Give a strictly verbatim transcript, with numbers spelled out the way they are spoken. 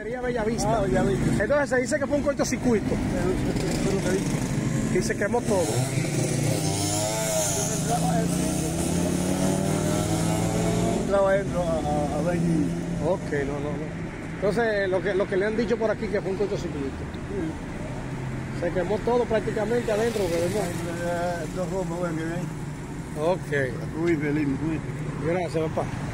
Panadería Bellavista. Ah, Bellavista. Entonces se dice que fue un cortocircuito. Y se quemó todo. Entraba adentro a, a, a ver. Ok, no, no, no. Entonces, lo que, lo que le han dicho por aquí que fue un cortocircuito. Se quemó todo prácticamente adentro. Que vemos. Dos romos, ven, que ven. Ok. Muy feliz, muy. Gracias, papá.